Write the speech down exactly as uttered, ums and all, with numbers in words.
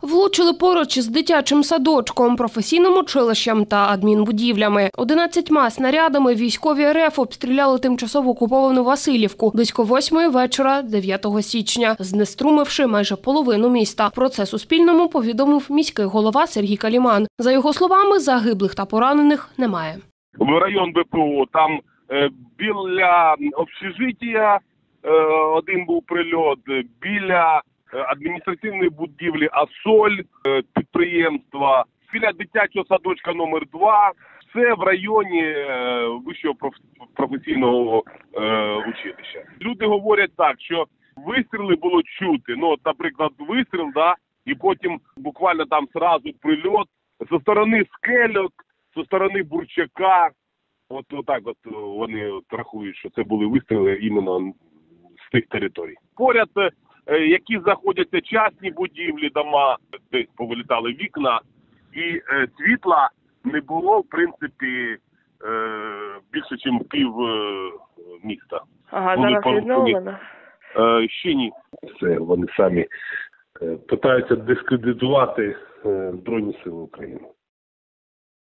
Влучили поруч із дитячим садочком, професійним училищем та адмінбудівлями. Одинадцятьма снарядами військові РФ обстріляли тимчасово окуповану Василівку близько восьмої вечора дев'ятого січня, знеструмивши майже половину міста. Про це Суспільному повідомив міський голова Сергій Каліман. За його словами, загиблих та поранених немає. В район БПО, там е, біля общежиття е, один був прильот, біля адміністративної будівлі «Асоль», підприємства, біля дитячого садочка номер два. Це в районі вищого професійного училища. Люди говорять так, що вистріли було чути. Ну, от, наприклад, вистріл, да, і потім буквально там сразу прильот. Зі сторони скельок, зі сторони Бурчака. От, от так от вони от рахують, що це були вистріли іменно з тих територій. Поряд які знаходяться частні будівлі, дома, десь повилітали вікна, і е, світла не було, в принципі, е, більше, ніж пів е, міста. Ага, зараз відновлено? Е, ще ні. Це вони самі е, питаються дискредитувати е, Збройні Сили України.